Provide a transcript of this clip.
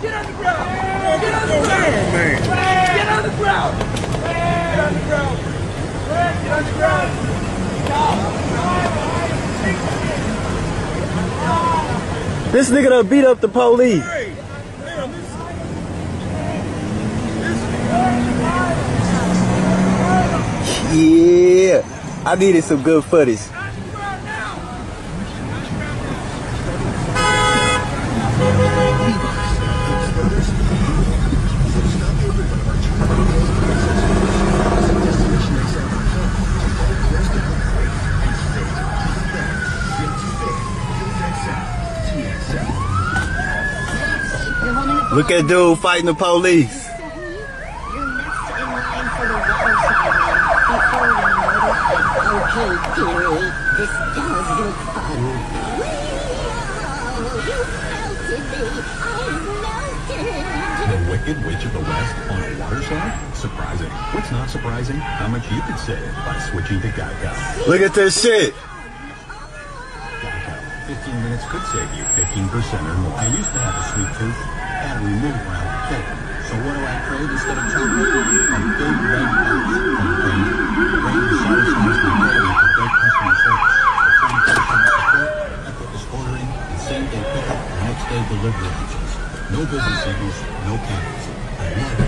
Get on the ground! Get on the ground! Get on the ground! Get on the ground! Get on the ground! This nigga done beat up the police. Yeah, I needed some good footage. Look at dude fighting the police. Okay, dearie, this does look fun. You melted me. I melted. The Wicked Witch of the West on a water slide? Surprising. What's not surprising? How much you could save by switching to Geico. Look at this shit. Geico. 15 minutes could save you 15% or more. I used to have a sweet tooth. Had to remove it when I was a kid. So what do I crave instead of chocolate? A big red box from Granger. Granger satisfies the ability for great customer service. The same customer support, effortless ordering, and same-day pickup, and next-day delivery options. No busy signals, no cameras. I love it.